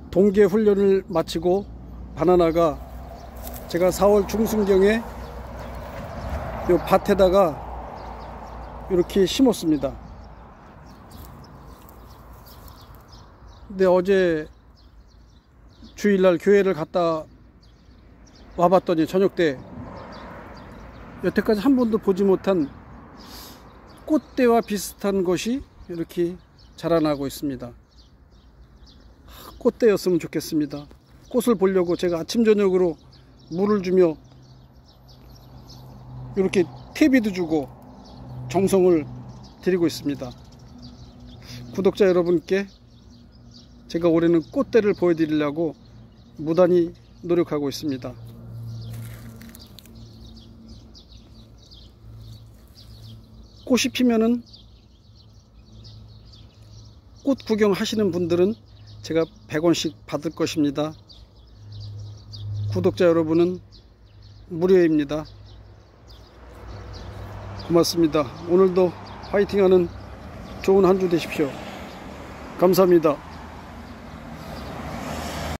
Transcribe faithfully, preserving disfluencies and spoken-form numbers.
동계 훈련을 마치고 바나나가 제가 사월 중순경에 요 밭에다가 이렇게 심었습니다. 근데 어제 주일날 교회를 갔다 와봤더니 저녁 때 여태까지 한 번도 보지 못한 꽃대와 비슷한 것이 이렇게 자라나고 있습니다. 꽃대였으면 좋겠습니다. 꽃을 보려고 제가 아침 저녁으로 물을 주며 이렇게 퇴비도 주고 정성을 들이고 있습니다. 구독자 여러분께 제가 올해는 꽃대를 보여드리려고 무단히 노력하고 있습니다. 꽃이 피면은 꽃 구경 하시는 분들은 제가 백 원씩 받을 것입니다. 구독자 여러분은 무료입니다. 고맙습니다. 오늘도 화이팅하는 좋은 한 주 되십시오. 감사합니다.